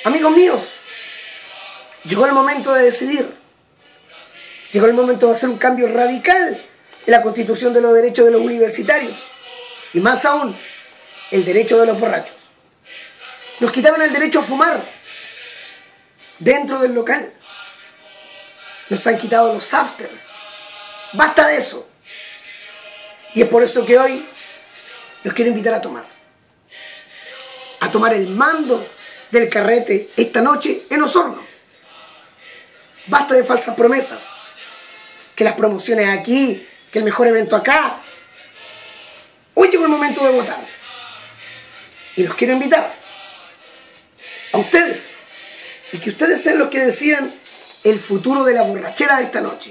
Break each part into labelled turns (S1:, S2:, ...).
S1: Amigos míos, llegó el momento de decidir. Llegó el momento de hacer un cambio radical en la constitución de los derechos de los universitarios. Y más aún, el derecho de los borrachos. Nos quitaron el derecho a fumar dentro del local. Nos han quitado los afters. Basta de eso. Y es por eso que hoy los quiero invitar a tomar. A tomar el mando del carrete esta noche en Osorno. Basta de falsas promesas. Que las promociones aquí, que el mejor evento acá. Hoy llegó el momento de votar. Y los quiero invitar a ustedes. Y que ustedes sean los que decidan el futuro de la borrachera de esta noche.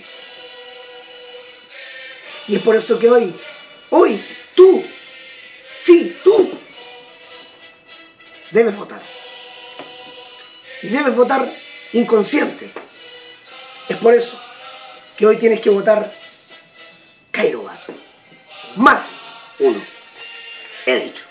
S1: Y es por eso que hoy, tú, sí, tú, debes votar. Y debes votar inconsciente. Es por eso que hoy tienes que votar Cairobat. +1. He dicho.